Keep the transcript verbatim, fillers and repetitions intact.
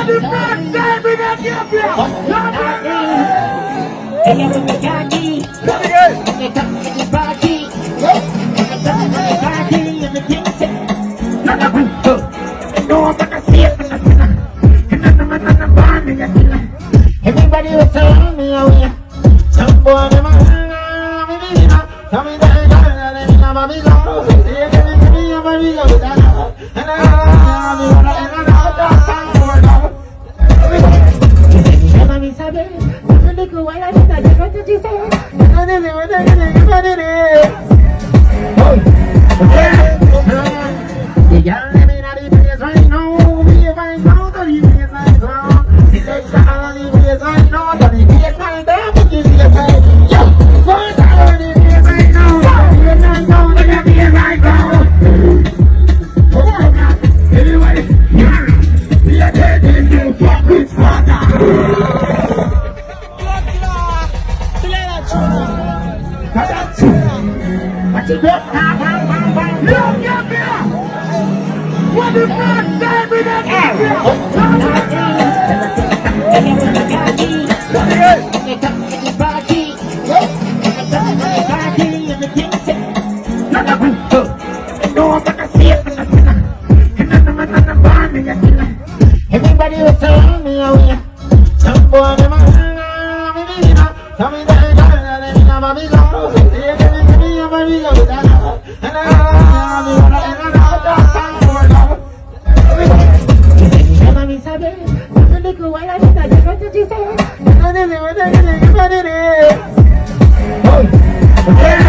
What the fuck? Time in that gap here. Hey, I'm a khaki. They come to the party. They come to the party and the king said, no, I'm gonna see it. Everybody was telling me away. Some boy in my tell me that I'm gonna be gone. I'm gonna be gone. And I'm sabe, no le digo a la vida, yo no te dice. No le digo, no le digo, no le digo. The young living out of place right now, we find out that he is like wrong. He takes the only place right now, that he is like that, but he's like, yo, find out the place right now, he is like wrong, that he is like wrong. Oh, God, anyway, you're, we are taking you fucking Sparta. What you got? Look up here. What the fuck? Time in that gap here. They come to the party. They come to the party and the king said, no, I'm gonna see it. Everybody was telling me away. Some boy in my tell me that I'm gonna be gone. I'm gonna be gone. And I'm sabe, no le digo a la vida, yo no te dice. No le digo, no le digo, no le digo.